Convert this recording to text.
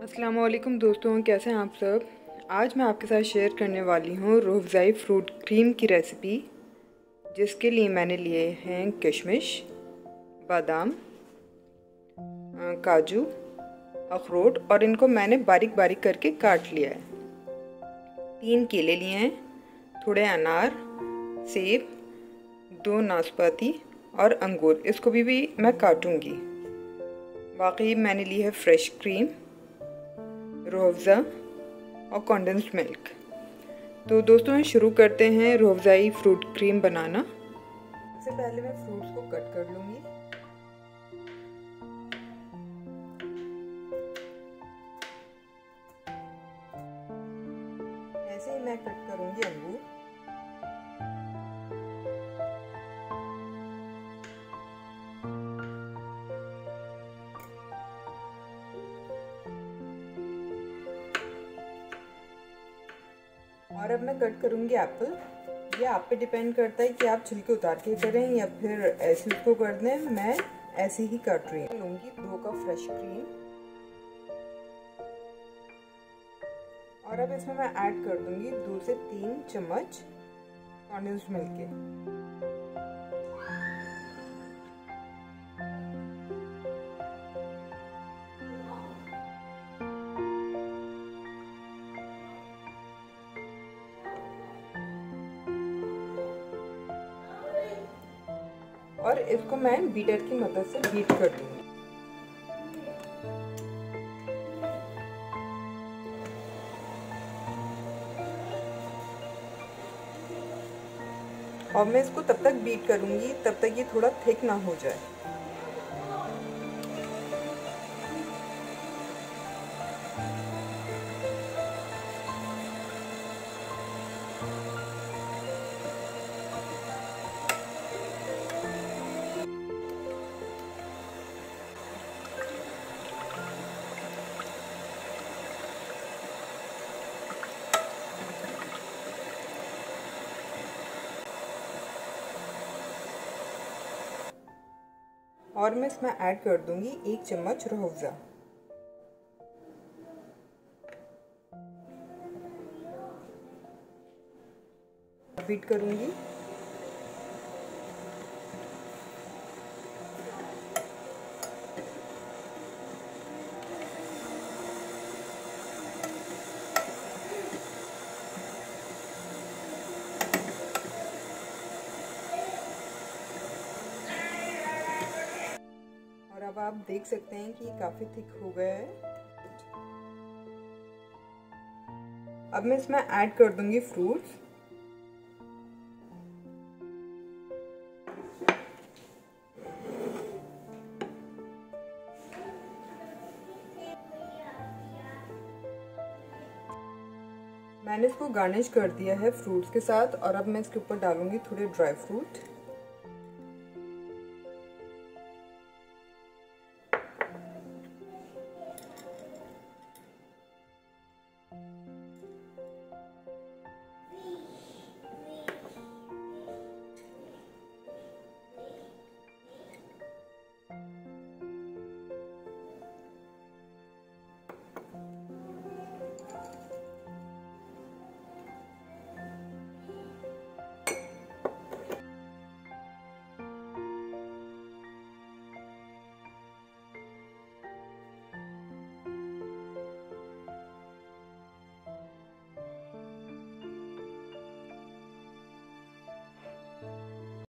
अस्सलाम वालेकुम दोस्तों, कैसे हैं आप सब। आज मैं आपके साथ शेयर करने वाली हूँ रूह अफ़ज़ाई फ्रूट क्रीम की रेसिपी, जिसके लिए मैंने लिए हैं किशमिश, बादाम, काजू, अखरोट और इनको मैंने बारीक बारीक करके काट लिया है। 3 केले लिए हैं, थोड़े अनार, सेब, 2 नाशपाती और अंगूर, इसको भी मैं काटूंगी। बाकी मैंने ली है फ्रेश क्रीम, रूह अफ़ज़ा और कंडेंस्ड मिल्क। तो दोस्तों शुरू करते हैं रूह अफ़ज़ाई फ्रूट क्रीम बनाना। सबसे पहले मैं फ्रूट्स को कट कर लूँगी। ऐसे ही मैं कट करूँगी अंगूर। और अब मैं कट करूँगी एप्पल। ये आप पे डिपेंड करता है कि आप छिलके उतार के करें या फिर ऐसे उसको कर दें। मैं ऐसे ही काट रही हूँ। लूँगी 2 कप फ्रेश क्रीम और अब इसमें मैं ऐड कर दूँगी 2 से 3 चम्मच कंडेंस्ड मिल्क के। और इसको मैं बीटर की मदद से बीट कर दूंगी। और मैं इसको तब तक बीट करूंगी तब तक ये थोड़ा थिक ना हो जाए। और मैं इसमें ऐड कर दूंगी 1 चम्मच रूह अफ़ज़ा। बीट करूंगी। और अब आप देख सकते हैं कि ये काफ़ी थिक हो गया है। अब मैं इसमें ऐड कर दूंगी फ्रूट्स। मैंने इसको गार्निश कर दिया है फ्रूट्स के साथ और अब मैं इसके ऊपर डालूंगी थोड़े ड्राई फ्रूट।